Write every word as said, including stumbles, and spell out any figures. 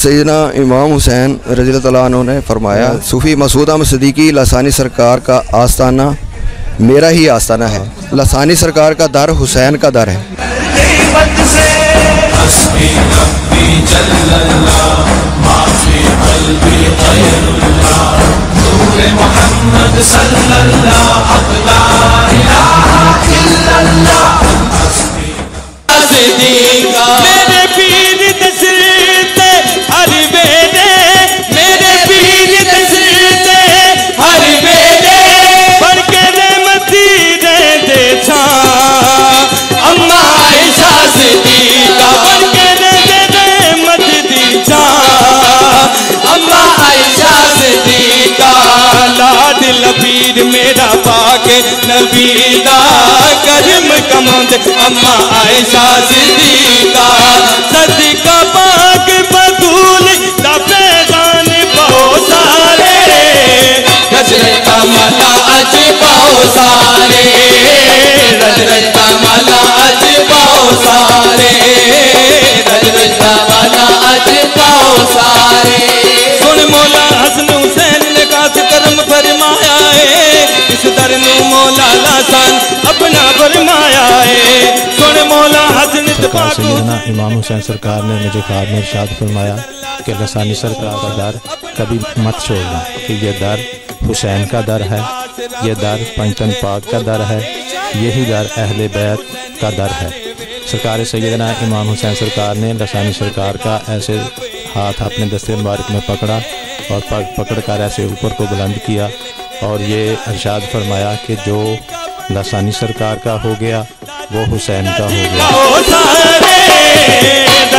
सैयदना इमाम हुसैन रज़ियल्लाहु तआला अन्हु ने फरमाया, सूफ़ी मसूद अहमद सिद्दीकी लसानी सरकार का आस्ताना मेरा ही आस्ताना है। लसानी सरकार का दर हुसैन का दर है। मेरे पीर तस्वीर हर बेले, मेरे पीर तस्वीर हर बेले पढ़ के रहमती रहते छा अम्मा आयशा सिद्दीका, पढ़ के रहते रहमत दी छा अम्मा आयशा सिद्दीका। लाड लबीर मेरा पाके नबी दा करम कमंद अम्मा आयशा सिद्दीका। सदका पाक बतूल दा फैज़ान बहुत सारे, रजरत का माला अज बहुत सारे, रजरत का माला अज बहुत सारे, रजरत का माला अज बहुत सारे। सुन मौला हसन हुसैन ने काश करम फरमाया है, इस दर नू मौला लासान अपना फरमाया है। सुन मौला हसन सैयदना इमाम हुसैन सरकार ने मुझे ख्वाब में इरशाद फरमाया कि लसानी सरकार का दर कभी मत छोड़ना, कि ये दर हुसैन का दर है, ये दर पंचतन पाक का दर है, यही दर अहले बैत का दर है। सरकार सैयदना इमाम हुसैन सरकार ने लसानी सरकार का ऐसे हाथ अपने दस्ते मुबारक में पकड़ा और पकड़ कर ऐसे ऊपर को बुलंद किया और ये इरशाद फरमाया कि जो लसानी सरकार का हो गया वो हुसैन का हो गया।